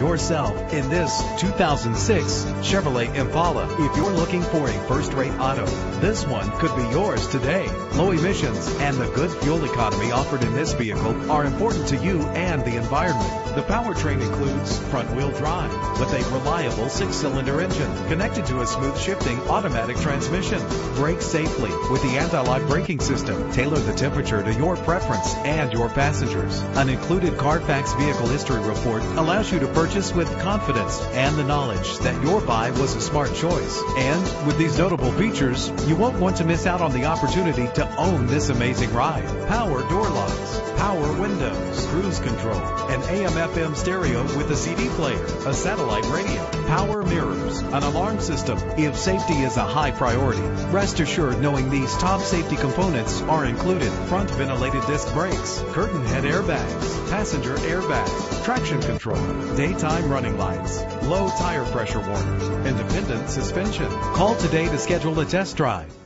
yourself in this 2006 Chevrolet Impala. If you're looking for a first-rate auto, this one could be yours today. Low emissions and the good fuel economy offered in this vehicle are important to you and the environment. The powertrain includes front-wheel drive with a reliable 6-cylinder engine connected to a smooth shifting automatic transmission. Brake safely with the anti-lock braking system. Tailor the temperature to your preference and your passengers. An included Carfax vehicle history report allows you to purchase with confidence and the knowledge that your buy was a smart choice. And with these notable features, you won't want to miss out on the opportunity to own this amazing ride. Power door locks, power windows, cruise control, an AM/FM stereo with a CD player, a satellite radio, power mirrors, an alarm system. If safety is a high priority, rest assured knowing these top safety components are included: front ventilated disc brakes, curtain head airbags, passenger airbag, traction control, daytime running lights, low tire pressure warning, independent suspension. Call today to schedule a test drive.